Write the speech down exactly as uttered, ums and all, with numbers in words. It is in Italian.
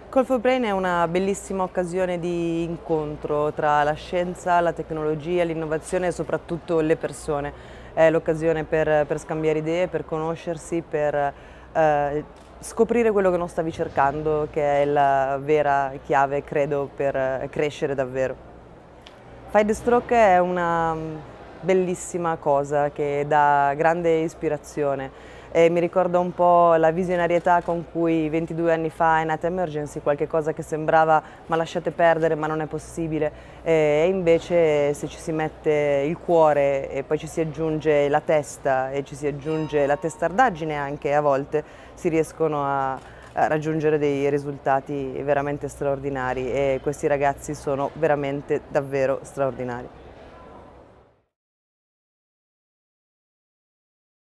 Call for Brain è una bellissima occasione di incontro tra la scienza, la tecnologia, l'innovazione e soprattutto le persone. È l'occasione per, per scambiare idee, per conoscersi, per eh, scoprire quello che non stavi cercando, che è la vera chiave, credo, per eh, crescere davvero. Fight the Stroke è una mm, bellissima cosa che dà grande ispirazione e mi ricorda un po' la visionarietà con cui ventidue anni fa è nata Emergency, qualche cosa che sembrava ma lasciate perdere, ma non è possibile, e invece se ci si mette il cuore e poi ci si aggiunge la testa e ci si aggiunge la testardaggine anche, a volte si riescono a, a raggiungere dei risultati veramente straordinari e questi ragazzi sono veramente davvero straordinari.